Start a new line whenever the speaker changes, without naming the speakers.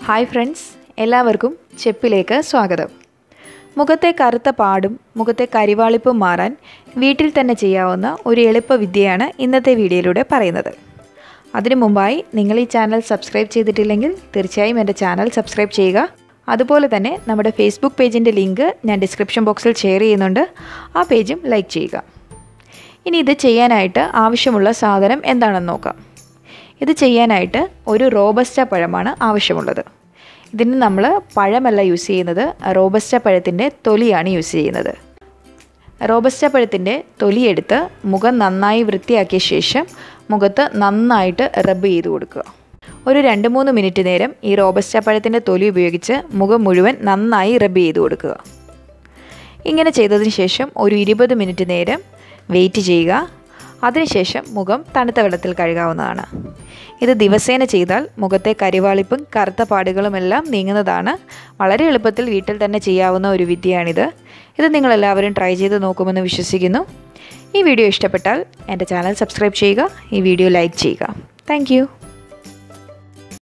Hi friends, എല്ലാവർക്കും ചെപ്പിലേക്ക് സ്വാഗതം. മുഖത്തെ കറുത്ത പാടും മുഖത്തെ കരിവാളിപ്പും മാറാൻ വീട്ടിൽ തന്നെ ചെയ്യാവുന്ന ഒരു എളുപ്പ വിദ്യയാണ് ഇന്നത്തെ വീഡിയോയിലൂടെ പറയുന്നത്. അതിനു മുമ്പായി നിങ്ങൾ ഈ ചാനൽ സബ്സ്ക്രൈബ് ചെയ്തിട്ടില്ലെങ്കിൽ തീർച്ചയായും എൻ്റെ ചാനൽ സബ്സ്ക്രൈബ് ചെയ്യുക. അതുപോലെ തന്നെ നമ്മുടെ ഫേസ്ബുക്ക് പേജിൻ്റെ ലിങ്ക് ഞാൻ ഡിസ്ക്രിപ്ഷൻ ബോക്സിൽ ഷെയർ ചെയ്യുന്നുണ്ട്. ആ പേജും ലൈക്ക് ചെയ്യുക. ഇനി ഇത് ചെയ്യാനായിട്ട് ആവശ്യമുള്ള സാധനം എന്താണെന്ന് നോക്കാം. ഇത് ചെയ്യാനായിട്ട് ഒരു റോബസ്റ്റ പഴമാണ് ആവശ്യമുള്ളത്. ഇതിന് നമ്മൾ പഴമല്ല യൂസ് ചെയ്യുന്നത്, റോബസ്റ്റ പഴത്തിൻ്റെ തൊലിയാണ് യൂസ് ചെയ്യുന്നത്. റോബസ്റ്റ പഴത്തിൻ്റെ തൊലിയെടുത്ത് മുഖം നന്നായി വൃത്തിയാക്കിയ ശേഷം മുഖത്ത് നന്നായിട്ട് റബ്ബ് ചെയ്ത് കൊടുക്കുക. ഒരു 2-3 മിനിറ്റ് നേരം ഈ റോബസ്റ്റ പഴത്തിൻ്റെ തൊലി ഉപയോഗിച്ച് മുഖം മുഴുവൻ നന്നായി റബ്ബ് ചെയ്ത് കൊടുക്കുക. ഇങ്ങനെ ചെയ്തതിന് ശേഷം ഒരു 20 മിനിറ്റ് നേരം വെയിറ്റ് ചെയ്യുക. അതിനുശേഷം മുഖം തണുത്ത വെള്ളത്തിൽ കഴുകാവുന്നതാണ്. ഇത് ദിവസേന ചെയ്താൽ മുഖത്തെ കരിവാളിപ്പും കറുത്ത പാടുകളുമെല്ലാം നീങ്ങുന്നതാണ്. വളരെ എളുപ്പത്തിൽ വീട്ടിൽ തന്നെ ചെയ്യാവുന്ന ഒരു വിദ്യയാണിത്. ഇത് നിങ്ങളെല്ലാവരും ട്രൈ ചെയ്ത് നോക്കുമെന്ന് വിശ്വസിക്കുന്നു. ഈ വീഡിയോ ഇഷ്ടപ്പെട്ടാൽ എൻ്റെ ചാനൽ സബ്സ്ക്രൈബ് ചെയ്യുക, ഈ വീഡിയോ ലൈക്ക് ചെയ്യുക. താങ്ക്